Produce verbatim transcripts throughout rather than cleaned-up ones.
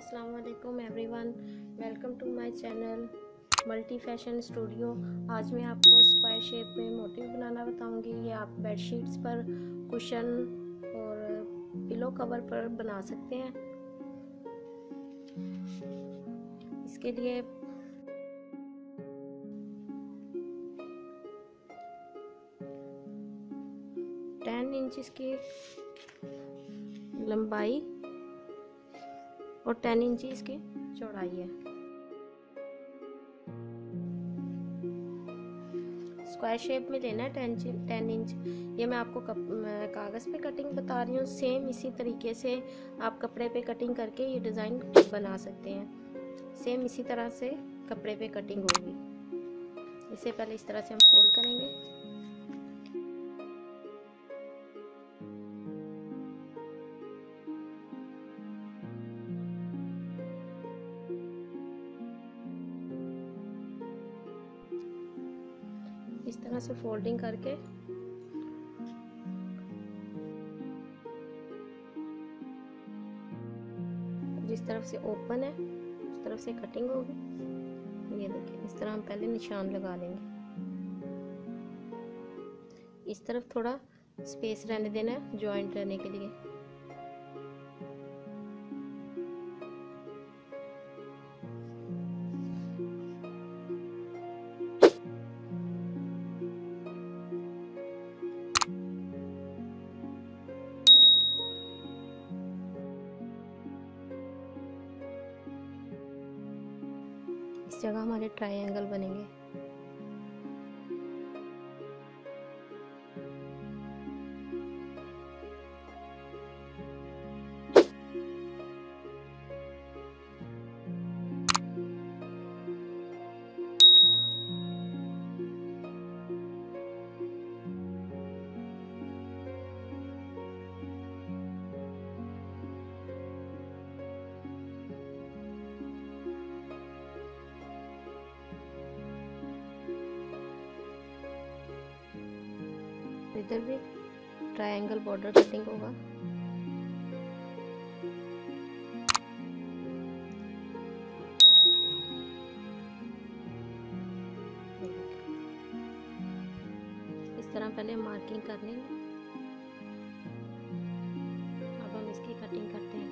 अस्सलाम वालेकुम everyone, welcome to my channel multi fashion studio. आज मैं आपको स्क्वायर शेप में मोटिव बनाना बताऊंगी। ये आप बेडशीट्स पर, कुशन और पिलो कवर पर बना सकते हैं। इसके लिए टेन इंचेस की लंबाई और टेन इंचेस की चौड़ाई है। स्क्वायर शेप में लेना है टेन टेन इंच। ये मैं आपको कागज़ पे कटिंग बता रही हूँ। सेम इसी तरीके से आप कपड़े पे कटिंग करके ये डिज़ाइन बना सकते हैं। सेम इसी तरह से कपड़े पे कटिंग होगी। इसे पहले इस तरह से हम फोल्ड करेंगे। इस तरह से फोल्डिंग करके जिस तरफ से ओपन है उस तरफ से कटिंग होगी। ये देखिए, इस तरह हम पहले निशान लगा लेंगे। इस तरफ थोड़ा स्पेस रहने देना है जॉइंट रहने के लिए। इस जगह हमारे ट्रायंगल बनेंगे। इधर भी ट्रायंगल बॉर्डर कटिंग होगा। इस तरह पहले मार्किंग कर लेंगे। अब हम इसकी कटिंग करते हैं।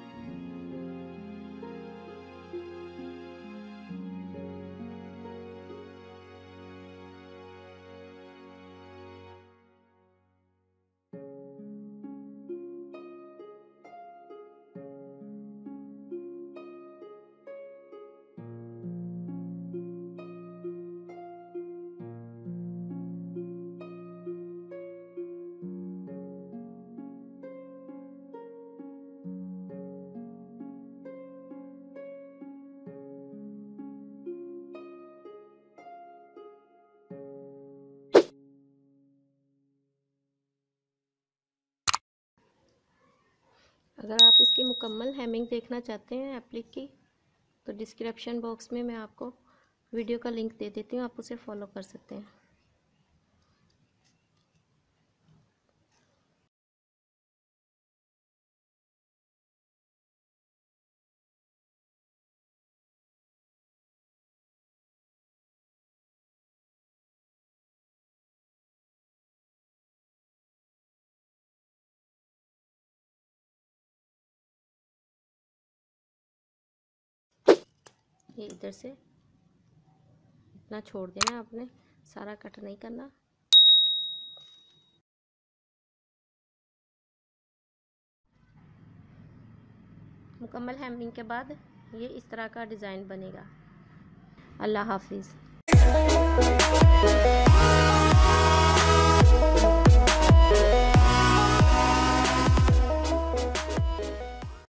अगर आप इसकी मुकम्मल हेमिंग देखना चाहते हैं एप्लिक की, तो डिस्क्रिप्शन बॉक्स में मैं आपको वीडियो का लिंक दे देती हूँ, आप उसे फॉलो कर सकते हैं। ये इधर से इतना छोड़ देना, आपने सारा कट नहीं करना। मुकम्मल हेमिंग के बाद ये इस तरह का डिज़ाइन बनेगा। अल्लाह हाफिज़।